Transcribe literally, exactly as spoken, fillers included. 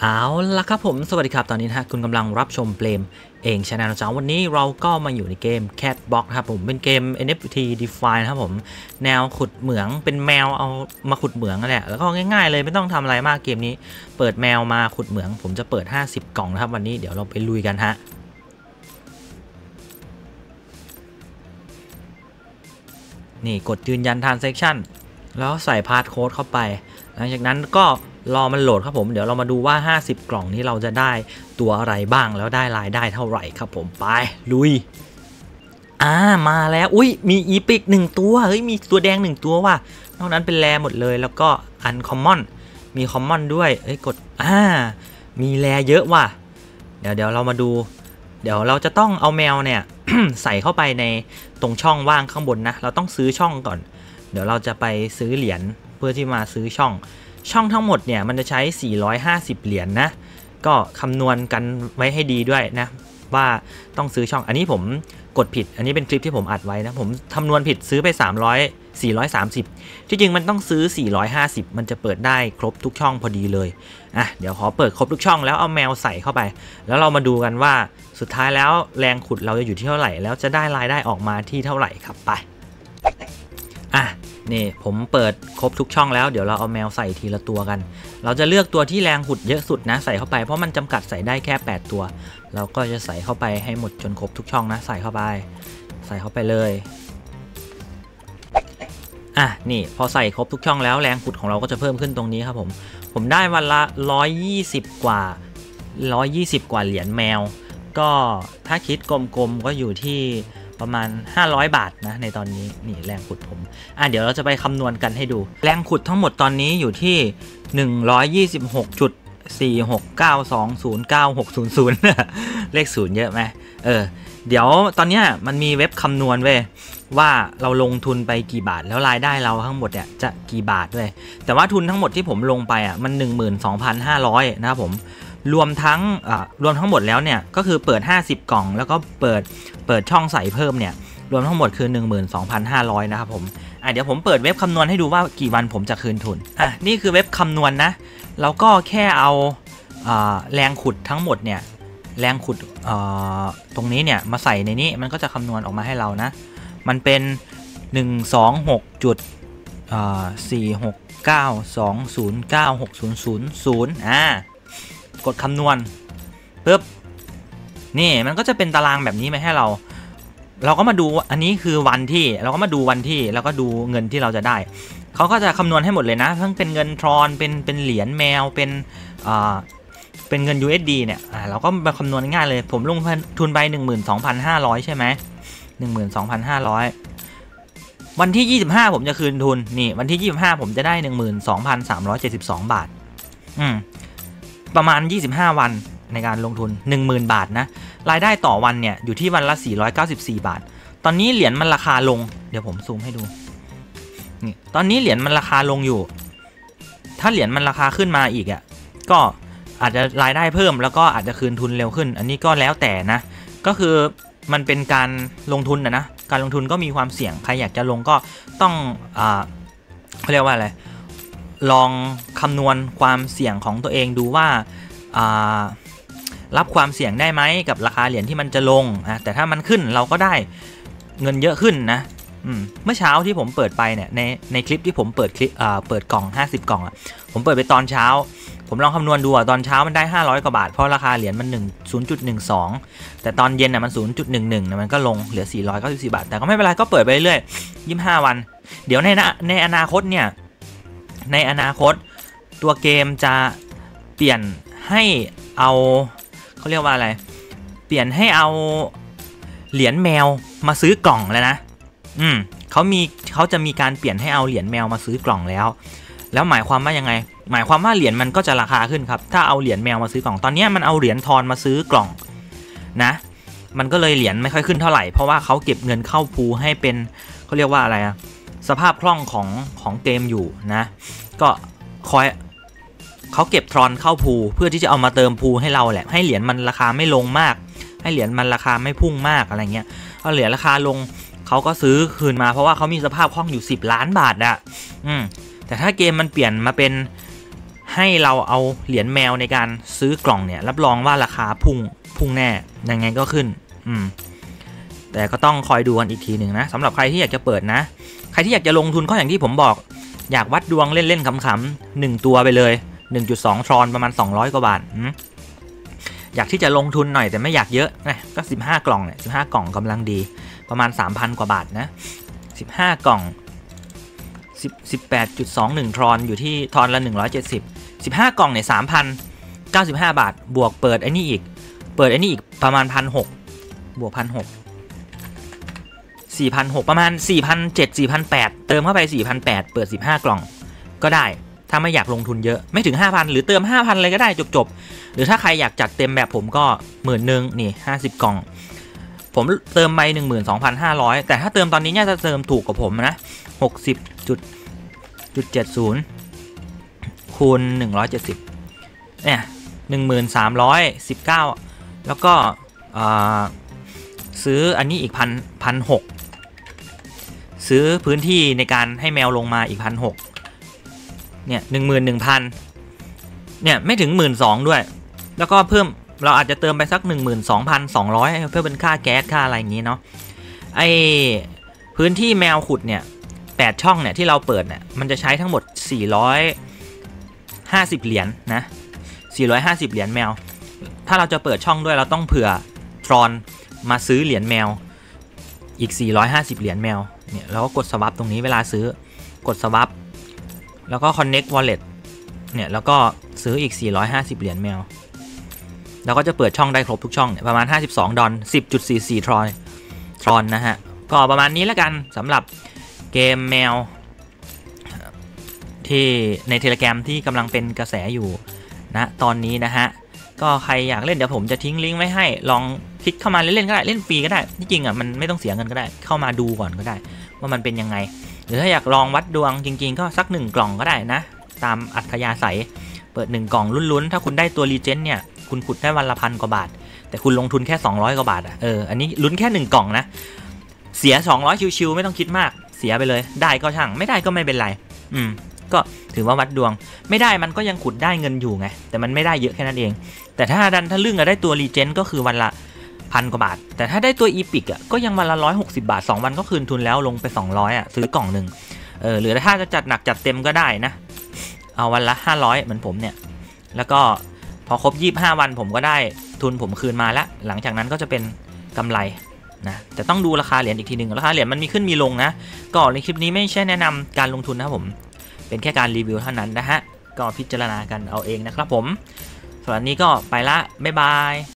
เอาละครับผมสวัสดีครับตอนนี้นะฮะคุณกำลังรับชมเปรมเองชาแนลนะจ๊ะวันนี้เราก็มาอยู่ในเกม Catbox ครับผมเป็นเกม เอ็น เอฟ ที Define นะครับผมแนวขุดเหมืองเป็นแมวเอามาขุดเหมืองนั่นแหละแล้วก็ง่ายๆเลยไม่ต้องทำอะไรมากเกมนี้เปิดแมวมาขุดเหมืองผมจะเปิดห้าสิบกล่องนะครับวันนี้เดี๋ยวเราไปลุยกันฮะนี่กดยืนยัน Transaction แล้วใส่พาสโค้ดเข้าไปหลังจากนั้นก็รอมันโหลดครับผมเดี๋ยวเรามาดูว่าห้าสิบกล่องนี้เราจะได้ตัวอะไรบ้างแล้วได้รายได้เท่าไหร่ครับผมไปลุยอ่ามาแล้วอุ้ยมีอีพิกหนึ่งตัวเฮ้ยมีตัวแดงหนึ่งตัวว่ะนอกนั้นเป็นแรหมดเลยแล้วก็อันคอมมอนมีคอมมอนด้วยเฮ้ยกดอ่ามีแรเยอะว่ะเดี๋ยวเดี๋ยวเรามาดูเดี๋ยวเราจะต้องเอาแมวเนี่ย ใส่เข้าไปในตรงช่องว่างข้างบนนะเราต้องซื้อช่องก่อนเดี๋ยวเราจะไปซื้อเหรียญเพื่อที่มาซื้อช่องช่องทั้งหมดเนี่ยมันจะใช้สี่ร้อยห้าสิบเหรียญ นะก็คำนวณกันไว้ให้ดีด้วยนะว่าต้องซื้อช่องอันนี้ผมกดผิดอันนี้เป็นคลิปที่ผมอัดไว้นะผมคำนวณผิดซื้อไปสามร้อย สี่ร้อยสามสิบที่จริงมันต้องซื้อสี่ร้อยห้าสิบมันจะเปิดได้ครบทุกช่องพอดีเลยอ่ะเดี๋ยวขอเปิดครบทุกช่องแล้วเอาแมวใส่เข้าไปแล้วเรามาดูกันว่าสุดท้ายแล้วแรงขุดเราจะอยู่ที่เท่าไหร่แล้วจะได้รายได้ออกมาที่เท่าไหร่ครับไปอ่ะนี่ผมเปิดครบทุกช่องแล้วเดี๋ยวเราเอาแมวใส่ทีละตัวกันเราจะเลือกตัวที่แรงขุดเยอะสุดนะใส่เข้าไปเพราะมันจำกัดใส่ได้แค่แปดตัวเราก็จะใส่เข้าไปให้หมดจนครบทุกช่องนะใส่เข้าไปใส่เข้าไปเลยอ่ะนี่พอใส่ครบทุกช่องแล้วแรงขุดของเราก็จะเพิ่มขึ้นตรงนี้ครับผมผมได้วันละหนึ่งร้อยยี่สิบกว่าหนึ่งร้อยยี่สิบกว่าเหรียญแมวก็ถ้าคิดกลมๆก็อยู่ที่ประมาณห้าร้อยบาทนะในตอนนี้นี่แรงขุดผมอ่ะเดี๋ยวเราจะไปคำนวณกันให้ดูแรงขุดทั้งหมดตอนนี้อยู่ที่หนึ่งร้อยยี่สิบหกจุดสี่หกเก้าสองศูนย์เก้าหกศูนย์ศูนย์เลขศูนย์เยอะไหมเออเดี๋ยวตอนนี้มันมีเว็บคำนวณเว้ยว่าเราลงทุนไปกี่บาทแล้วรายได้เราทั้งหมดเนี่ยจะกี่บาทด้วยแต่ว่าทุนทั้งหมดที่ผมลงไปอ่ะมัน หนึ่งหมื่นสองพันห้าร้อย นะครับผมรวมทั้งอ่ารวมทั้งหมดแล้วเนี่ยก็คือเปิดห้าสิบกล่องแล้วก็เปิดเปิดช่องใส่เพิ่มเนี่ยรวมทั้งหมดคือ หนึ่งหมื่นสองพันห้าร้อย นะครับผมอ่ะเดี๋ยวผมเปิดเว็บคำนวณให้ดูว่ากี่วันผมจะคืนทุนอ่ะนี่คือเว็บคำนวณ นะเราก็แค่เอาอ่าแรงขุดทั้งหมดเนี่ยแรงขุดตรงนี้เนี่ยมาใส่ในนี้มันก็จะคำนวณออกมาให้เรานะมันเป็นหนึ่งสองหกจุดสี่หกเก้าสองศูนย์เก้าหกศูนย์ศูนย์ศูนย์อ่ากดคำนวณปึ๊บนี่มันก็จะเป็นตารางแบบนี้มาให้เราเราก็มาดูอันนี้คือวันที่เราก็มาดูวันที่แล้วก็ดูเงินที่เราจะได้เขาก็จะคำนวณให้หมดเลยนะทั้งเป็นเงินทรอนเป็นเป็นเหรียญแมวเป็นอ่าเป็นเงิน ยู เอส ดี เนี่ยเราก็มาคำนวณง่ายเลยผมลงทุนไป หนึ่งหมื่นสองพันห้าร้อย ใช่ไหม หนึ่งหมื่นสองพันห้าร้อย วันที่ยี่สิบห้าผมจะคืนทุนนี่วันที่ยี่สิบห้าผมจะได้ หนึ่งหมื่นสองพันสามร้อยเจ็ดสิบสอง บาทอืมประมาณยี่สิบห้าวันในการลงทุน หนึ่งหมื่น บาทนะรายได้ต่อวันเนี่ยอยู่ที่วันละสี่ร้อยเก้าสิบสี่บาทตอนนี้เหรียญมันราคาลงเดี๋ยวผมซูมให้ดูนี่ตอนนี้เหรียญมันราคาลงอยู่ถ้าเหรียญมันราคาขึ้นมาอีกอ่ะก็อาจจะรายได้เพิ่มแล้วก็อาจจะคืนทุนเร็วขึ้นอันนี้ก็แล้วแต่นะก็คือมันเป็นการลงทุนนะนะการลงทุนก็มีความเสี่ยงใครอยากจะลงก็ต้องอ่าเขาเรียกว่าอะไรลองคำนวณความเสี่ยงของตัวเองดูว่าอ่ารับความเสี่ยงได้ไหมกับราคาเหรียญที่มันจะลงนะแต่ถ้ามันขึ้นเราก็ได้เงินเยอะขึ้นนะเมื่อเช้าที่ผมเปิดไปเนี่ยในในคลิปที่ผมเปิดคลิปอ่าเปิดกล่องห้าสิบกล่องอ่ะผมเปิดไปตอนเช้าผมลองคำนวณดูอ่ะตอนเช้ามันได้ห้าร้อยกว่าบาทเพราะราคาเหรียญมันหนึ่ง ศูนย์จุดหนึ่งสองแต่ตอนเย็นน่ะมัน ศูนย์จุดหนึ่งหนึ่ง นะมันก็ลงเหลือสี่ร้อยเก้าสิบสี่บาทแต่ก็ไม่เป็นไรก็เปิดไปเรื่อยยี่สิบห้าวันเดี๋ยวในในอนาคตเนี่ยในอนาคตตัวเกมจะเปลี่ยนให้เอาเขาเรียกว่าอะไรเปลี่ยนให้เอาเหรียญแมวมาซื้อกล่องแล้วนะอืมเขามีเขาจะมีการเปลี่ยนให้เอาเหรียญแมวมาซื้อกล่องแล้วแล้วหมายความว่ายังไงหมายความว่าเหรียญมันก็จะราคาขึ้นครับถ้าเอาเหรียญแมวมาซื้อกล่องตอนนี้มันเอาเหรียญทอนมาซื้อกล่องนะมันก็เลยเหรียญไม่ค่อยขึ้นเท่าไหร่เพราะว่าเขาเก็บเงินเข้าพูให้เป็นเขาเรียกว่าอะไรอะสภาพคล่องของของเกมอยู่นะก็คอยเขาเก็บทรอนเข้าพูเพื่อที่จะเอามาเติมพูให้เราแหละให้เหรียญมันราคาไม่ลงมากให้เหรียญมันราคาไม่พุ่งมากอะไรเงี้ยเอาเหรียญราคาลงเขาก็ซื้อคืนมาเพราะว่าเขามีสภาพคล่องอยู่สิบล้านบาทอะอืมแต่ถ้าเกมมันเปลี่ยนมาเป็นให้เราเอาเหรียญแมวในการซื้อกล่องเนี่ยรับรองว่าราคาพุ่งพุ่งแน่ยังไงก็ขึ้นอืมแต่ก็ต้องคอยดูกันอีกทีหนึ่งนะสำหรับใครที่อยากจะเปิดนะใครที่อยากจะลงทุนก็อย่างที่ผมบอกอยากวัดดวงเล่นๆขำๆหนึ่งตัวไปเลย หนึ่งจุดสอง ทรอนประมาณสองร้อยกว่าบาทอยากที่จะลงทุนหน่อยแต่ไม่อยากเยอะนะก็สิบห้ากล่องเนี่ยสิบห้ากล่องกำลังดีประมาณ สามพัน กว่าบาทนะสิบห้ากล่องสิบแปดจุดสองหนึ่ง ทรอนอยู่ที่ทรอนละหนึ่งร้อยเจ็ดสิบ สิบห้ากล่องเนี่ย สามพันเก้าสิบห้า บาทบวกเปิดไอ้นี่อีกเปิดไอ้นี่อีกประมาณ หนึ่งพันหกร้อย บวก หนึ่งพันหกร้อย สี่พันหกร้อย ประมาณ สี่พันเจ็ดร้อย สี่พันแปดร้อย เติมเข้าไป สี่พันแปดร้อย เปิดสิบห้ากล่องก็ได้ถ้าไม่อยากลงทุนเยอะไม่ถึง ห้าพัน หรือเติม ห้าพัน เลยก็ได้จบๆหรือถ้าใครอยากจัดเต็มแบบผมก็หมื่นนึงนี่ห้าสิบกล่องผมเติมไป หนึ่งหมื่นสองพันห้าร้อย แต่ถ้าเติมตอนนี้เนี่ยจะเติมถูกกว่าผมนะ หกสิบจุดเจ็ดศูนย์ คูณหนึ่งร้อยเจ็ดสิบเนี่ย หนึ่งหมื่นสามร้อยสิบเก้า แล้วก็ซื้ออันนี้อีกพันพันหกซื้อพื้นที่ในการให้แมวลงมาอีกพันหกเนี่ยหนึ่งหมื่นหนึ่งพันเนี่ยไม่ถึงหมื่นสองด้วยแล้วก็เพิ่มเราอาจจะเติมไปสักหนึ่งหมื่นสองพันสองร้อยเพื่อเป็นค่าแก๊สค่าอะไรอย่างนี้เนาะไอพื้นที่แมวขุดเนี่ยแปดช่องเนี่ยที่เราเปิดเนี่ยมันจะใช้ทั้งหมดสี่ร้อยห้าสิบเหรียญ นะสี่ร้อยห้าสิบเหรียญแมวถ้าเราจะเปิดช่องด้วยเราต้องเผื่อทรอนมาซื้อเหรียญแมวอีกสี่ร้อยห้าสิบเหรียญแมวเนี่ยเราก็กดสวัปตรงนี้เวลาซื้อกดสวัปแล้วก็ connect wallet เนี่ยแล้วก็ซื้ออีกสี่ร้อยห้าสิบเหรียญแมวแล้วก็จะเปิดช่องได้ครบทุกช่องเนี่ยประมาณห้าสิบสองดอล สิบจุดสี่สี่ ทรอนทรอนนะฮะก็ประมาณนี้แล้วกันสำหรับเกมแมวที่ใน Telegram ที่กำลังเป็นกระแสอยู่นะตอนนี้นะฮะก็ใครอยากเล่นเดี๋ยวผมจะทิ้งลิงก์ไว้ให้ลองคลิกเข้ามาเล่นๆก็ได้เล่นฟรีก็ได้ที่จริงอ่ะมันไม่ต้องเสียเงินก็ได้เข้ามาดูก่อนก็ได้ว่ามันเป็นยังไงหรือถ้าอยากลองวัดดวงจริงๆก็สักหนึ่งกล่องก็ได้นะตามอัธยาศัยเปิดหนึ่งกล่องลุ้นๆถ้าคุณได้ตัวรีเจนเนี่ยคุณขุดได้วันละพันกว่าบาทแต่คุณลงทุนแค่สองร้อยกว่าบาทอ่ะเอออันนี้ลุ้นแค่หนึ่งกล่องนะเสียสองร้อยชิวๆไม่ต้องคิดมากเสียไปเลยได้ก็ช่างไม่ได้ก็ไม่เป็นไรอืมก็ถือว่าวัดดวงไม่ได้มันก็ยังขุดได้เงินอยู่ไงแต่มันไม่ได้เยอะแค่นั้นเองแต่ถ้าดันถ้าลึ่งอะได้ตัวรีเจนก็คือวันละพันกว่าบาทแต่ถ้าได้ตัวอีพิกอ่ะก็ยังวันละร้อยหกสิบบาทสองวันก็คืนทุนแล้วลงไปสองร้อยอ่ะซื้อกล่องหนึ่งเออหรือถ้าจะจัดหนักจัดเต็มก็ได้นะเอาวันละห้าร้อยเหมือนผมเนี่ยแล้วก็พอครบยี่สิบห้าวันผมก็ได้ทุนผมคืนมาแล้วหลังจากนั้นก็จะเป็นกำไรนะแต่ต้องดูราคาเหรียญอีกทีหนึ่งราคาเหรียญมันมีขึ้นมีลงนะก็ในคลิปนี้ไม่ใช่แนะนำการลงทุนนะผมเป็นแค่การรีวิวเท่านั้นนะฮะก็พิจารณากันเอาเองนะครับผมสำหรับนี้ก็ไปละบ๊ายบาย